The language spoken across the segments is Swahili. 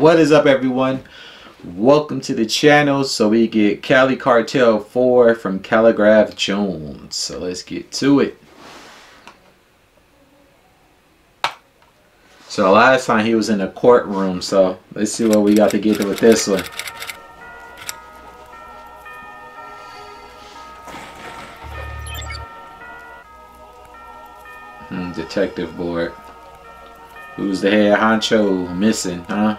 What is up, everyone? Welcome to the channel. So we get Cali Cartel 4 from Khaligraph Jones. So let's get to it. So last time he was in the courtroom, so let's see what we got to get with this one. Detective board. Who's the head honcho missing, huh?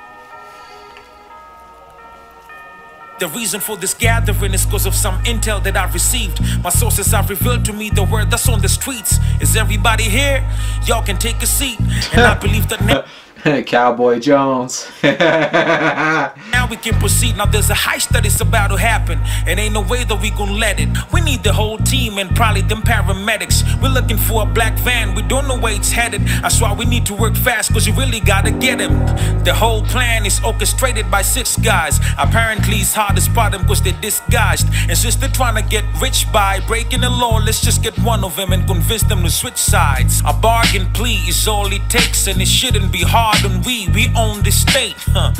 The reason for this gathering is because of some intel that I've received. My sources have revealed to me the word that's on the streets. Is everybody here? Y'all can take a seat. And I believe that Cowboy Jones. now we can proceed. Now there's a heist that is about to happen, and ain't no way that we gon' let it. We need the whole team and probably them paramedics. We're looking for a black van, we don't know where it's headed. That's why we need to work fast, cause you really gotta get him. The whole plan is orchestrated by 6 guys. Apparently it's hard to spot them cause they're disguised. And since they're trying to get rich by breaking the law, let's just get one of them and convince them to switch sides. A bargain plea is all it takes, and it shouldn't be hard. And we own the state.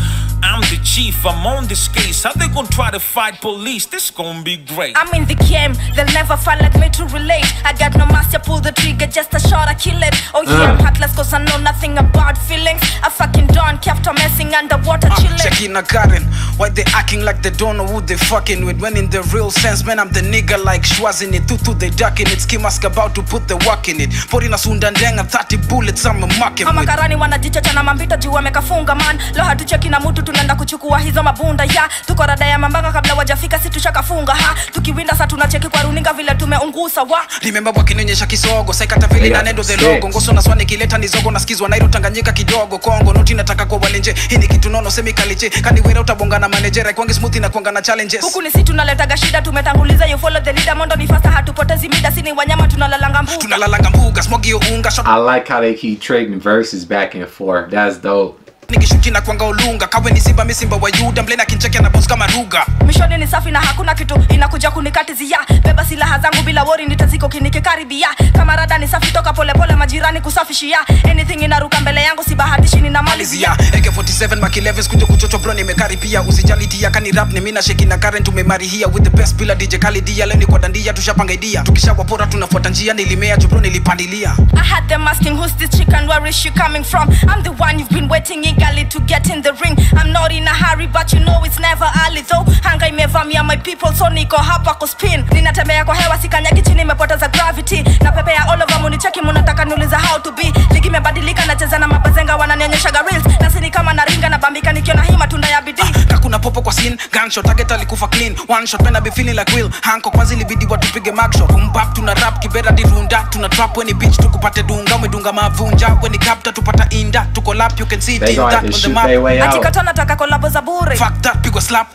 I'm the chief, I'm on this case. How they gonna try to fight police? This gonna be great. I'm in the game, they'll never find like me to relate. I got no master, pull the trigger, just a shot, I kill it. Oh yeah, I'm heartless cause I know nothing about feelings. I fucking don't kept on messing underwater chilling. Checking a Karen, why they acting like they don't know who they fucking with? When in the real sense, man, I'm the nigga like Schwarz in it. Tutu they ducking it, ski mask about to put the work in it. Putting a sundandenga, 30 bullets, I'm a mucking with. Makarani wanajichacha na mambita juu wamekafunga man. Lo hatucheki na mutu tunaenda kuchukua hizo mabunda ya. Tuko rada ya mambanga kabla wajafika si tushakafunga ha. Tukiwinda sa tunacheki kwa runinga vile tumeungusa wa. Remember wakinionyesha kisogo, saikata vile na nendo the logo. Ngoso na swani kileta nizogo nasikizwa Nairo Tanganyika kidogo. Kongo noti nataka kwa walenje. Hii ni kitu nono semi kaliche. Kani wera utabonga na manager kwangi smooth na kuanga na challenges. Huku ni si tunaletaga shida tumetanguliza you follow the leader mondo ni fasta hatupotezi mida sini wanyama tunalalanga mbuga. Tunalalanga mbuga smogi yo unga shot. I like how they keep trading verses back and forth. That's dope. Nikishuti na kuanga ulunga kawe ni simba misimba wa Yuda mlena kincheke na boss kama ruga. Mishoni ni safi na hakuna kitu inakuja kunikatizia. Beba silaha zangu bila worry nitaziko kinikikaribia. Kama rada ni safi toka pole pole majirani kusafishia. Anything inaruka mbele yangu si bahatishi ninamalizia. AK47 Mark 11 kuja kuchocho bro nimekaribia. Usijali dia kani rap ni mina sheki na current tumemari here with the best bila DJ Khalid dia leo ni kwa dandia tushapanga idea. Tukishawapora tunafuata njia nilimea bro nilipandilia. I had them asking who's this chick and where is she coming from. I'm the one you've been waiting in Gali to get in the ring. I'm not in a hurry but you know it's never early though. Hanga imevamia my people so niko hapa kuspin. Ninatembea kwa hewa sikanyagi chini nimepoteza gravity. Na pepe ya all over municheki munataka niuliza how to be. Ligi imebadilika nacheza na mabazenga wananionyesha reels. Na sini kama naringa na bambika nikiona hii matunda ya bidii. Kakuna popo kwa scene, gunshot target alikufa clean. One shot when I be feeling like Will. Hanko kwanza ilibidi watupige mag shot. Boom bap tuna rap kibera di runda. Tuna trap when beach tukupate dunga. Umedunga mavunja when ni capta tupata inda. Tuko lap you can see it in that on the map. Atikata nataka kolabo za bure. Fuck that pigo slap.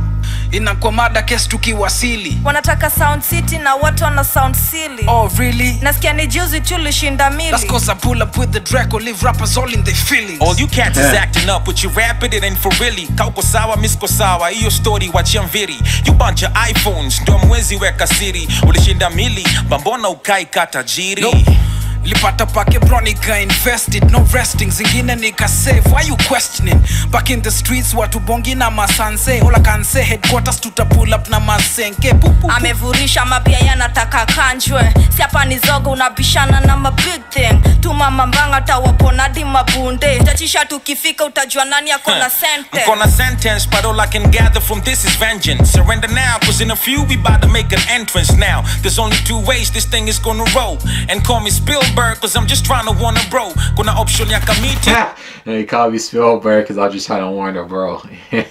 Inakuwa mada case tukiwasili. Wanataka sound city na watu wana sound silly. Oh really? Nasikia ni juzi tulishinda mili. That's cause I pull up with the Draco, leave rappers all in their feelings. All you cats is acting up, but you rapping it ain't for really. Kauko sawa, misko sawa, iyo story wachia mviri. You bunch of iPhones, ndo mwezi weka siri. Ulishinda mili, bambona ukai kata jiri. No. Lipata pake bro nika invested, no resting. Zingine nika save, why you questioning? Back in the streets watu bongi na masanse. All I can say headquarters tuta pull up na masenke. Amevurisha mapia yanataka kanjwe. Siapa ni zogo unabishana na ma big thing. Tuma mambanga tawapona di mabunde. Tachisha tukifika utajua nani ako na sentence. I'm gonna sentence but all I can gather from this is vengeance. Surrender now cause in a few we about to make an entrance now. There's only 2 ways this thing is gonna roll. And call me Spielberg cause I'm just trying to warn a bro. Kuna option ya kamiti. They call me Spielberg cause I'm just trying to warn a bro.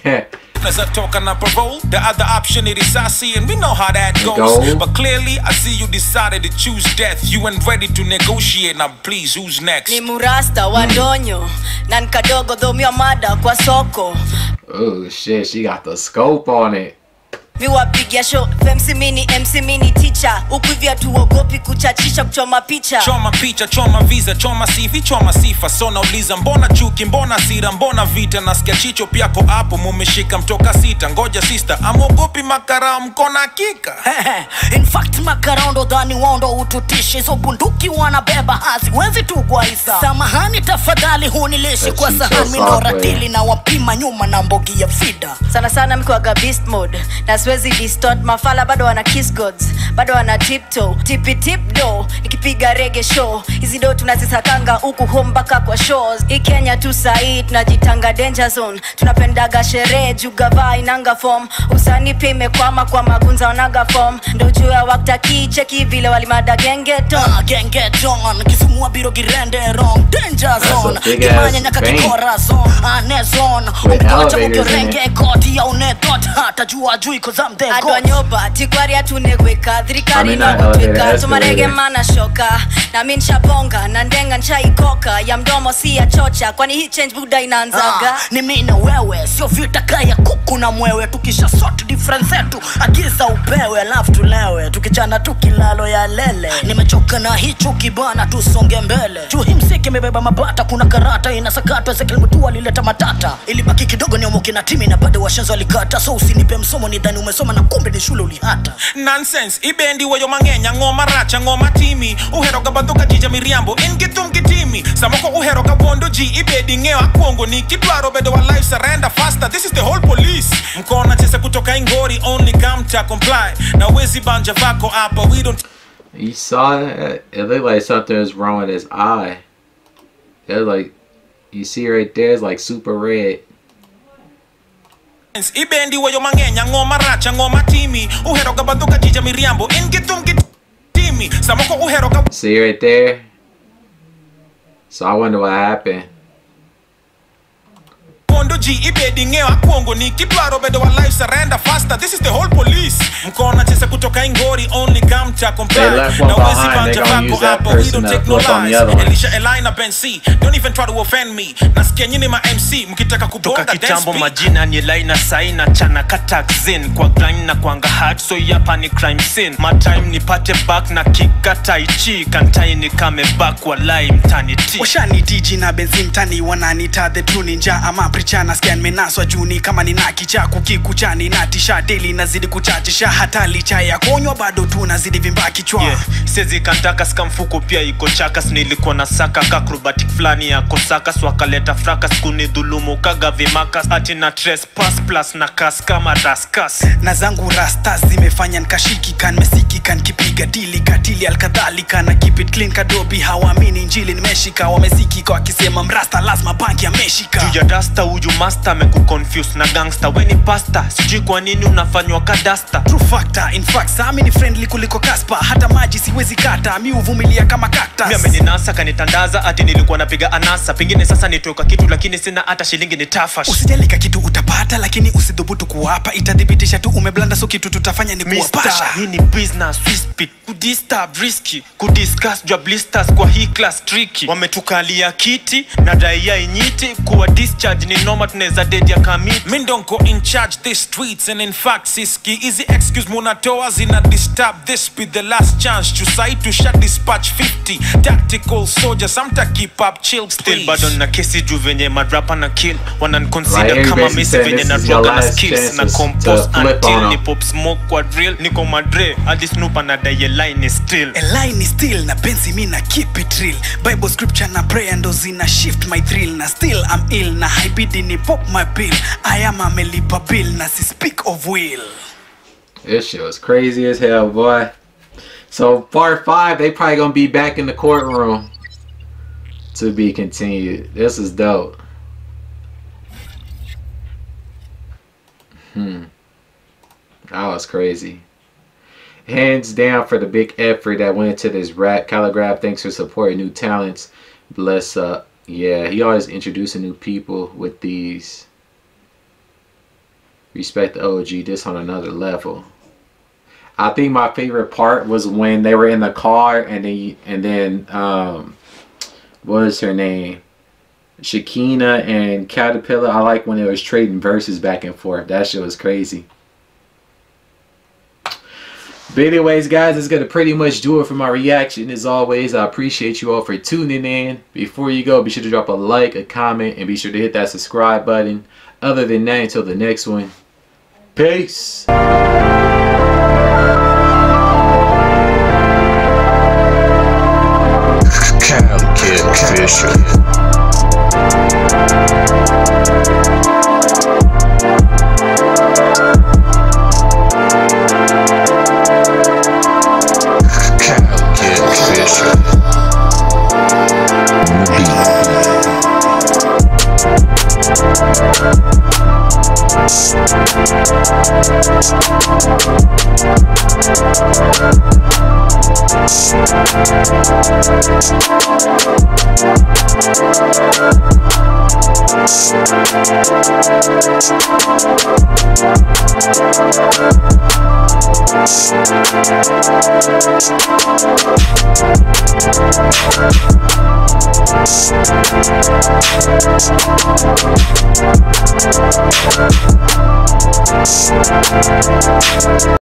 As I talk on a parole, the other option it is Sassy and we know how that goes. But clearly I see you decided to choose death. You ain't ready to negotiate. Now please, who's next? Ni murasta wadonyo na nkadogo dhomia mada kwa soko. Oh shit, she got the scope on it. Mi wapigia show, MC mini teacher. Ukivya tuogopi kuchachisha kuchoma picha. Choma picha, choma visa, choma CV, choma sifa. So nauliza mbona chuki, mbona sira, mbona vita. Nasikia chicho piako hapo mumeshika mtoka sita. Ngoja sister, amogopi makara mkona kika. In fact makara ndo dhani wondo ututishi. So bunduki wanabeba haziwezi tu kwaisa. Samahani tafadhali hunileshi kwa sahani. Ndo ratili na wapima nyuma na mbogi ya fida. Sana mikuaga beast mode. Na siwezi distort mafala bado wana kiss gods. Bado wana tiptoe, tip do. Ikipiga reggae show. Hizi do tunazisakanga huku home baka kwa shows. I Kenya tu sahi tunajitanga danger zone. Tunapendaga sherehe jugava inanga form. Usani pia imekwama kwa magunza wanaga form. Ndo juu ya waktaki cheki vile walimada gengeton. Gengeton, Kisumu biro girende wrong. Danger zone, Kimanya nyaka kikora zone. Ane zone, ukocha mukirenge koti ya unetot. Hata jua jui cause I'm there Adwa nyoba, tikwari atunegweka. Dhirikari na kutwika, tumarege mana shoka. Na minsha bonga, na ndenga ncha ikoka. Ya mdomo si ya chocha, kwani hii change buda inaanzaga. Ni mina wewe, sio vita kaya kuku na mwewe. Tukisha sort difference yetu, agiza upewe. Alafu tulewe, tukichana tukilalo ya lele. Nimechoka na hicho kibana, tusonge mbele. Juu hii msiki mebeba mabata, kuna karata inasakatwa. Zekeli mtu alileta matata. Ilibaki kidogo ni omoki na timi na bado washenzo walikata. So usinipe msomo ni dhani umesoma na kumbe ni shule ulihata. Nonsense, ibendi wayo mangenya ngoma racha ngoma timi. Uheroga bandoka jija miriambo ingitum kitimi. Samoko uheroga wondo ji ibedi ngewa kuongo ni kidwaro bedo wa life surrender faster. This is the whole police. Mkona chese kutoka ingori only kamta comply. Na wezi banja vako hapa we don't. You saw that? It looked like something was wrong with his eye. It was like, you see right there, it's like super red. Ibendi wayo mangenya ngoma racha ngoma timi. Uheroga bandoka jija miriambo ingitum kitimi. Samoko uheroga. See right there? So I wonder what happened. Ji ibedi ngewa kuongo ni kidwaro bedo wa life surrender faster. This is the whole police. Mkona chese kutoka ingori only kamta comply. Na wezi banja vako hapa we don't take no lies. Elisha Elina Ben C, don't even try to offend me. Nasikia nyini ma MC mkitaka kubonga dance kitambo majina ni Laina Saina chana kataxin. Kwa grind na kwanga hard so yapa ni crime scene. My time nipate back na kikata ichi. Kantai ni kame back walai mtani ti. Washani DJ na benzin tani wananita the true ninja. Ama preacher na scan menaswa juni kama nina kicha kukikuchani na tisha daily nazidi kuchachisha. Hata licha ya konywa bado tu nazidi vimba kichwa. Sezi kantaka skamfuko pia iko chakas. Nilikuwa na saka kakrobatic flani ya kosaka. Swakaleta frakas kuni dhulumu kaga vimakas. Ati na trespass plus na kas kama raskas. Na zangu rastas zimefanya nkashiki kan mesiki kan kipiga dili katili alkadhalika. Na keep it clean kadobi hawamini njili nimeshika. Wamesiki kwa kisema mrasta lazima banki ya meshika. Juja dasta uju master meku confuse na gangster. Weni pasta sijui kwa nini unafanywa kadasta. True factor in fact sami ni friendly kuliko Kaspa. Hata maji siwezi kata mi uvumilia kama cactus. Mi ameninasa kanitandaza ati nilikuwa napiga anasa. Pengine sasa nitoka kitu lakini sina hata shilingi ni tafash. Usijalika kitu utapata lakini usidhubutu kuwapa. Itadhibitisha tu umeblanda so kitu tutafanya ni kuwapasha. Hii ni business we speak. Kudisturb risky. Kudiscuss jwa blisters kwa hii class tricky. Wametukalia kiti na daia inyiti. Kuwa discharge ni noma tuneza dead ya kamiti. Mindonko in charge this streets and in fact siski. Easy excuse munatoa zina disturb. This be the last chance to say to shut dispatch 50 tactical soldiers. Samta keep up chill please. Still bado na kesi juu venye madrapa na kill. Wanan-consider kama misi venye na droga na skills. Na compose until ni pop smoke kwa drill. Niko madre adi snoopa na daye line is still. A line is still na pensi mi na keep it real. Bible scripture na prayer ndo zina shift my thrill. Na still I'm ill na haibidi ni pop my pill. I am a melipa bill na si speak of will. This shit was crazy as hell, boy. So part 5, they probably gonna be back in the courtroom to be continued. This is dope. That was crazy. Hands down for the big effort that went into this rap. Calligraph, thanks for supporting new talents. Bless up. Yeah, he always introducing new people with these. Respect the OG, this on another level. I think my favorite part was when they were in the car and then what is her name? Shakina and Caterpillar. I like when they was trading verses back and forth. That shit was crazy. But anyways, guys, that's going to pretty much do it for my reaction. As always, I appreciate you all for tuning in. Before you go, be sure to drop a like, a comment, and be sure to hit that subscribe button. Other than that, until the next one, peace. Cali Kid Fisher.